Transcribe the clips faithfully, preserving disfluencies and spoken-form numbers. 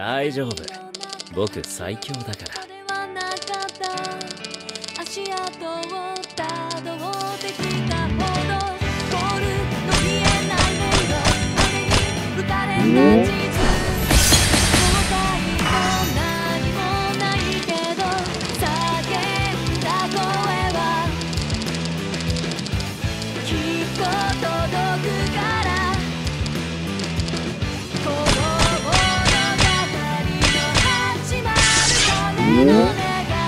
大丈夫。僕最強だから。足跡をたどってきたほどゴールの見えない音色雨に打たれた地図後悔も何もないけど叫んだ声はきっと届くからこの物語の始まる鐘の音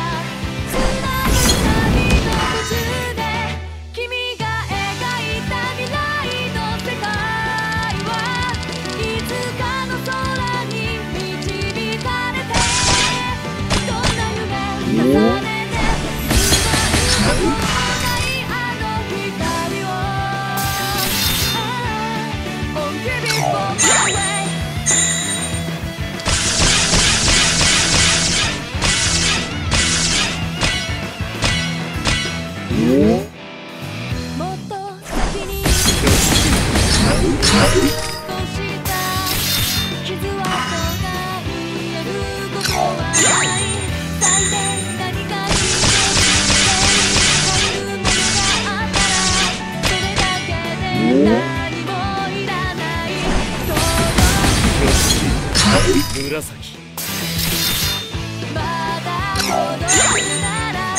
紫まだ戻るなら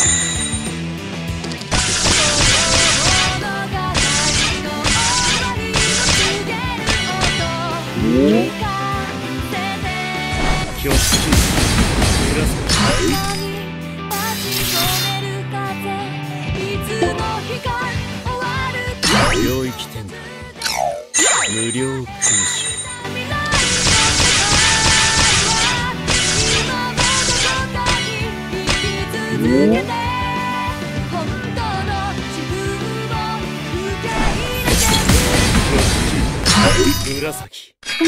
この物語の終わりを告げる音聞かせて気をつけ紫に立ち込める風いつの日か終わる領域展開無料空襲続けて本当の自分を受け入れてく紫君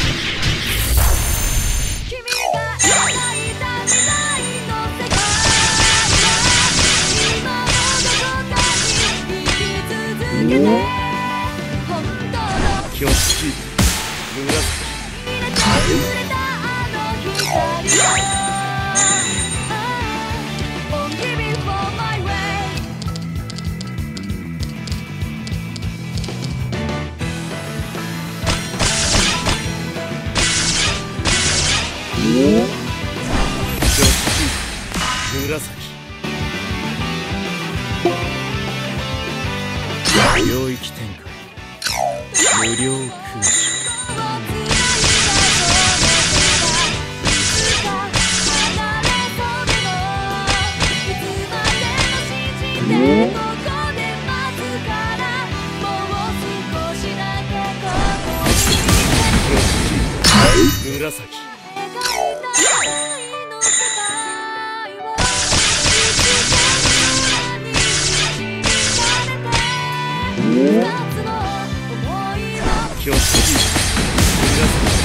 が描いた未来の世界は今もどこかに生き続けて本当の気をつけ紫入れてくれたあの光を紫領域展開無料空襲紫気をつけ